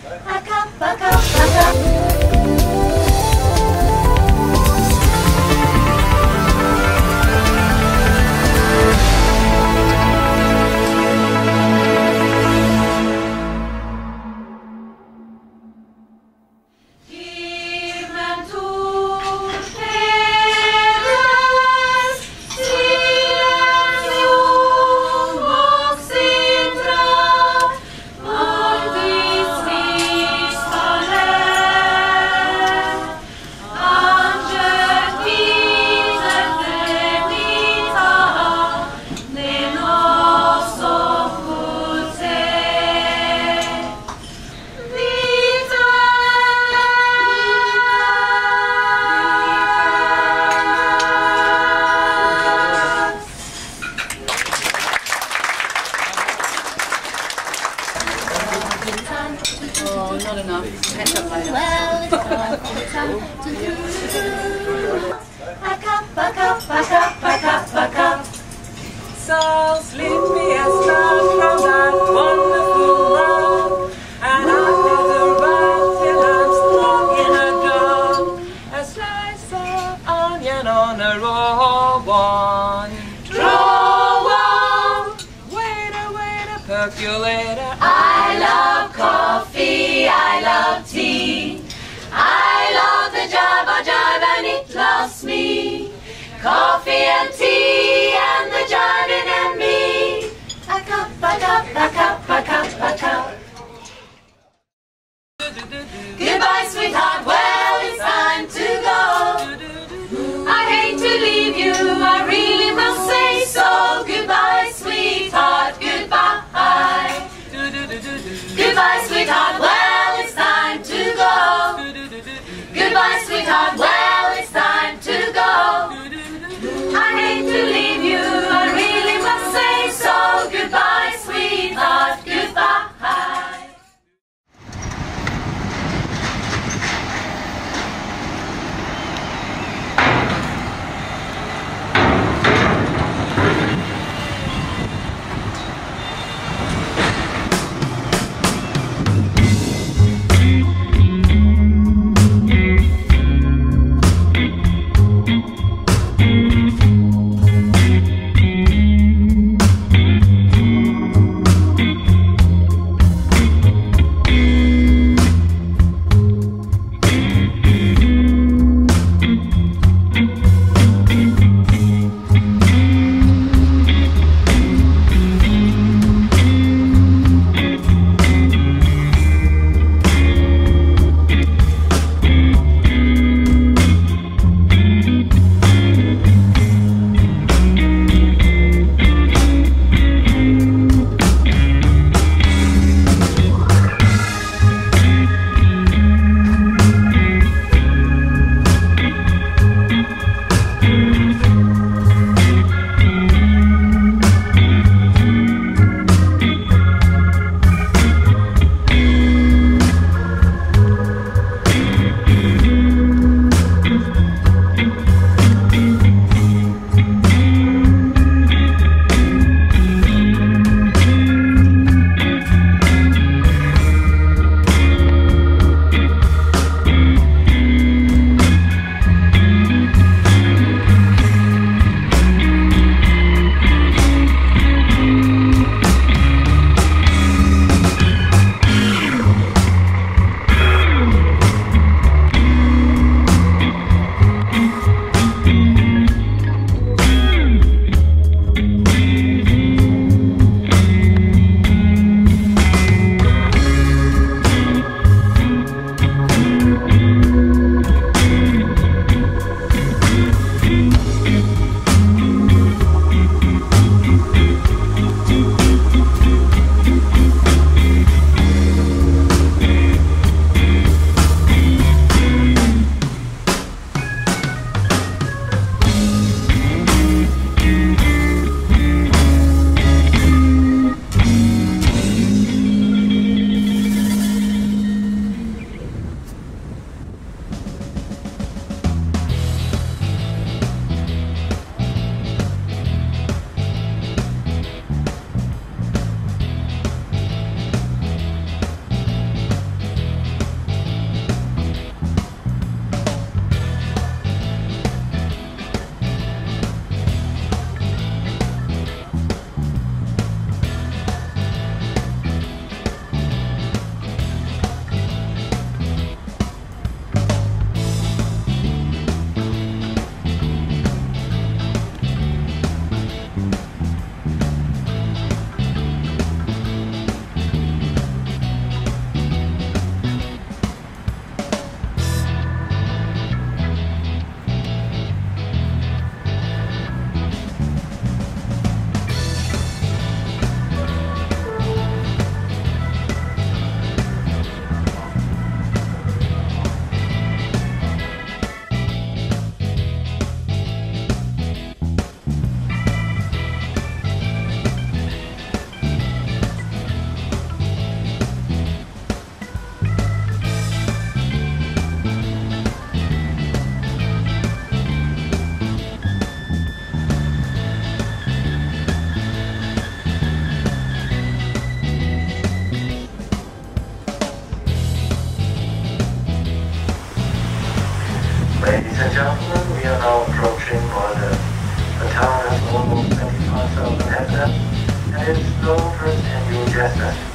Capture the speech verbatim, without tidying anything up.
Pack up, pack up, pack up. Oh, not enough. Catch up later. Well, it's all time to do. Pack up, pack up, pack up, pack up, pack up. So sleep me a start from that wonderful love, and I'll never ride till I'm stuck in a drum. A slice of onion on a raw one. Draw one. Waiter, waiter, percolator. I love coffee, I love tea. I love the jabba jive and it loves me. Coffee and tea and the jiving and me. Pack up, pack up, pack up, pack up, pack up. Goodbye, sweetheart, well, it's time to go. I hate to leave you, I really must say so. Goodbye, sweetheart, goodbye. Goodbye, sweetheart, well, it's time to go. Goodbye, sweetheart, well, it's time to go. I hate to leave you, I really must say so. Goodbye, sweetheart, goodbye. we are now approaching, or the, the town has almost twenty-five thousand inhabitants, and it's known for its annual jazz festival.